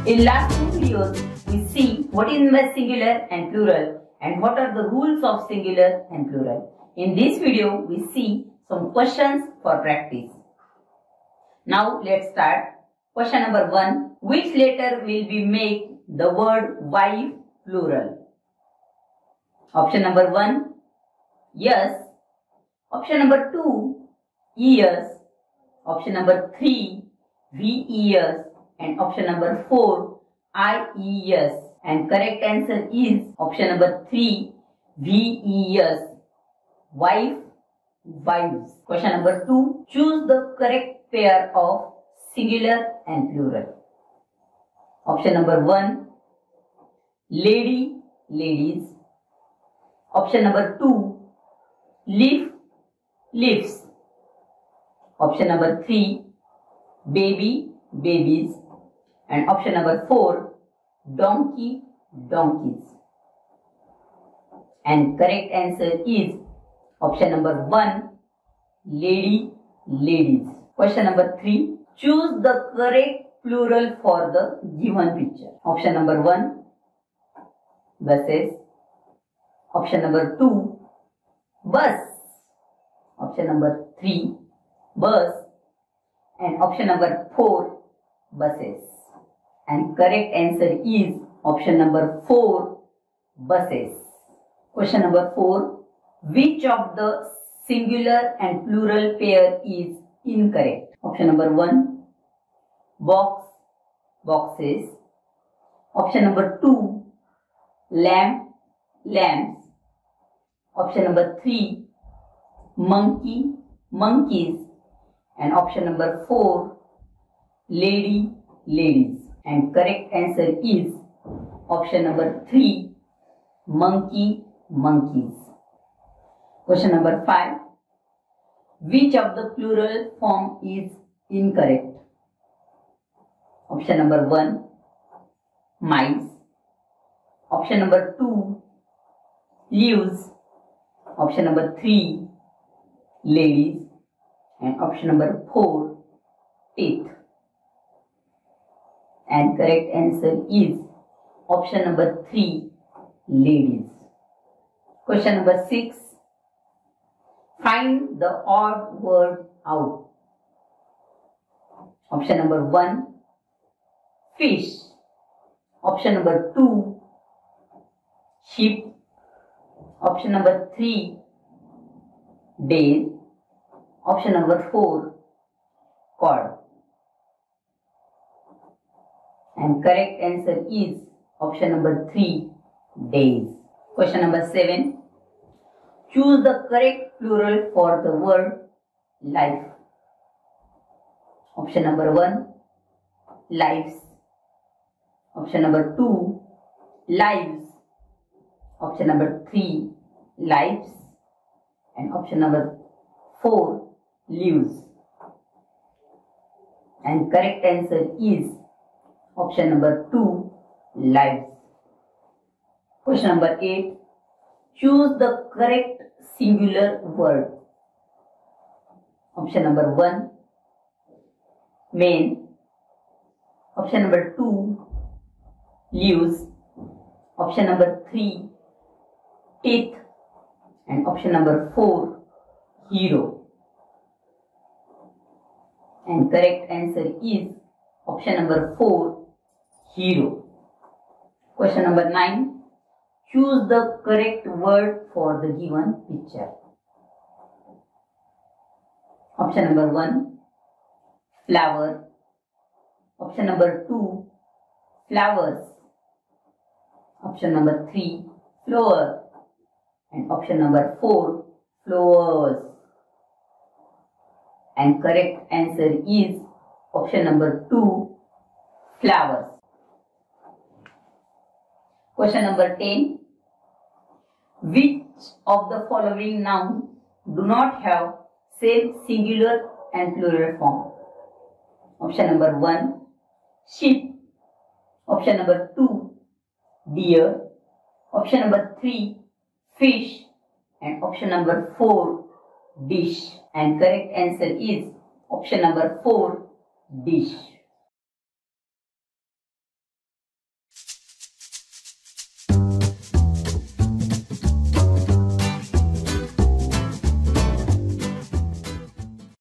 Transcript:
In last two videos, we see what is meant singular and plural and what are the rules of singular and plural. In this video, we see some questions for practice. Now let's start. Question number 1. Which letter will be make the word wife plural? Option number 1, yes. Option number 2, yes. Option number 3, VES. And option number 4, IES. And correct answer is option number 3, VES. Wife, wives. Question number 2. Choose the correct pair of singular and plural. Option number 1, lady, ladies. Option number 2, leaf, leaves. Option number 3, baby, babies. And option number 4, donkey, donkeys. And correct answer is option number 1, lady, ladies. Question number 3. Choose the correct plural for the given picture. Option number 1, buses. Option number 2, bus. Option number 3, bus. And option number 4, buses. And correct answer is option number 4, buses. Question number 4. Which of the singular and plural pair is incorrect? Option number 1, box, boxes. Option number 2, lamp, lamps. Option number 3, monkey, monkeys. And option number 4, lady, ladies. And correct answer is option number 3, monkey, monkeys. Question number 5. Which of the plural form is incorrect? Option number 1, mice. Option number 2, leaves. Option number 3, ladies. And option number 4, teeth. And correct answer is option number 3, ladies. Question number 6. Find the odd word out. Option number 1, fish. Option number 2, sheep. Option number 3, days. Option number 4, cord. And correct answer is option number 3, days. Question number 7. Choose the correct plural for the word life. Option number 1, lives. Option number 2, lives. Option number 3, lives. And option number 4, lives. And correct answer is option number 2, lives. Question number 8. Choose the correct singular word. Option number 1, men. Option number 2, leaves. Option number 3, teeth. And option number 4, hero. And correct answer is option number 4, hero. Question number 9. Choose the correct word for the given picture. Option number 1, flower. Option number 2, flowers. Option number 3, flower. And option number 4, flowers. And correct answer is option number 2, flowers. Question number 10. Which of the following nouns do not have same singular and plural form? Option number 1, sheep. Option number 2, deer. Option number 3, fish. And option number 4, dish. And correct answer is option number 4, dish.